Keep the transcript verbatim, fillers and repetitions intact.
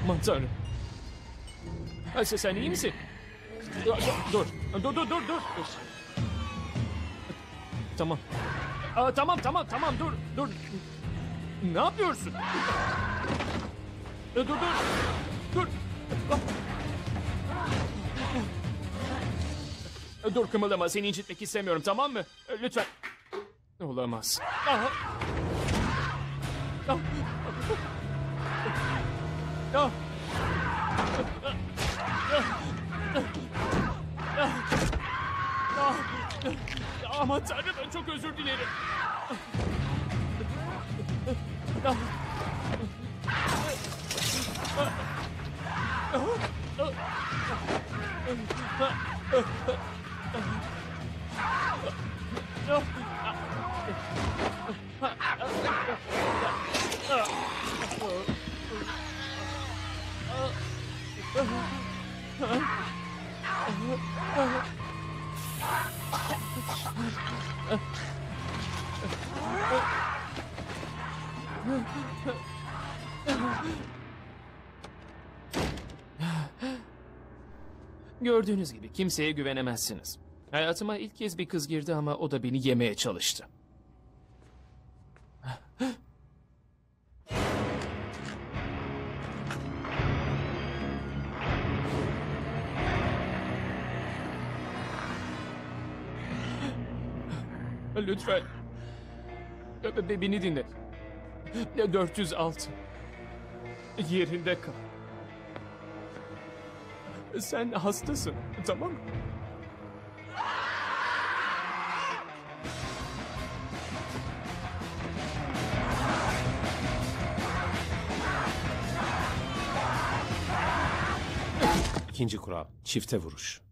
Aman tanrım. Ha, sen, sen iyi misin? Dur, dur, dur, dur, dur, dur, dur. Tamam. Aa, tamam, tamam, tamam, dur, dur. Ne yapıyorsun? Dur, dur, dur. Dur, kımıldama, seni incitmek istemiyorum, tamam mı? Lütfen. Olamaz. Aha. Ah. Ah. Aman tanrım, çok özür dilerim. Gördüğünüz gibi kimseye güvenemezsiniz. Hayatıma ilk kez bir kız girdi ama o da beni yemeye çalıştı. Lütfen. Be- Beni dinle. dört yüz altı. Yerinde kal. Sen hastasın, tamam mı? İkinci kural, çifte vuruş.